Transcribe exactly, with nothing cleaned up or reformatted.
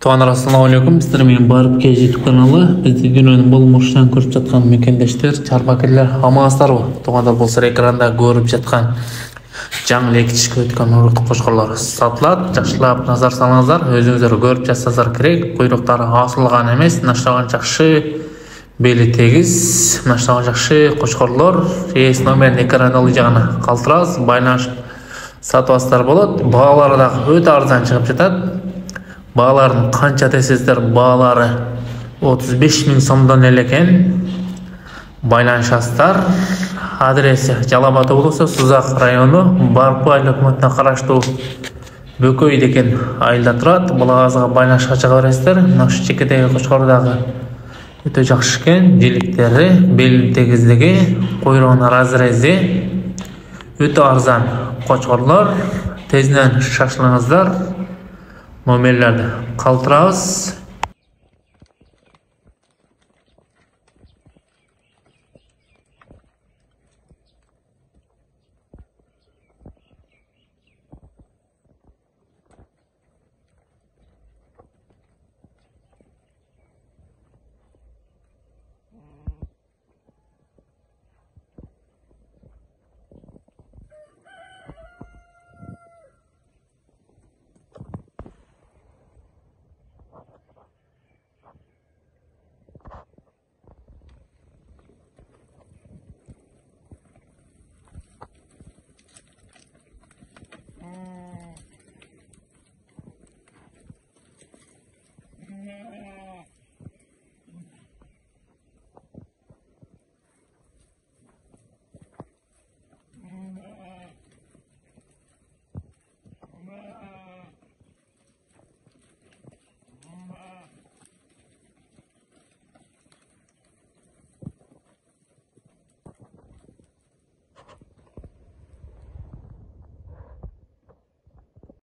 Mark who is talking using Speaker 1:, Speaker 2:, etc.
Speaker 1: Туғандар, ассаламу алейкум. Сіздер менен барып кез YouTube каналы. Бізді дүниенің болмышынан көріп жатқан мекендештер, чарбакерлер, амансыздар ғой. Туғандар, болса экранда көріп жатқан жаңы лекчишке өткен урукты қошқарлар сатылады. Жақшылап назар салыңыздар, өзіңіздер көріп жатсаңыздар керек. Құйрықтары асылған емес, наштаған жақшы, бели тегіз, наштаған жақшы қошқарлар. Ес номерін экранда жағына қалтырасыз, байланышып сатып болады. Бағалары да өте арзан шығып жатады. Бағаларын қанша десеңіздер, бағалары отыз беш мың сомдон элекен. Байланышасыздар. Адресі Жалал-Абад облысы, Созақ району, Барпы айыл өкмөтүнө караштуу Бөкөй деген айылда турат. Булагазга байланышка чыга бересиздер. Нашы чекедеги кошкордагы өтө жакшы экен. Жиликтери, бел тегиздиги, куйругунун разрези өтө арзан кочкорлор. Тезинен шашылыңыздар. Номерлерді қалтырабыз.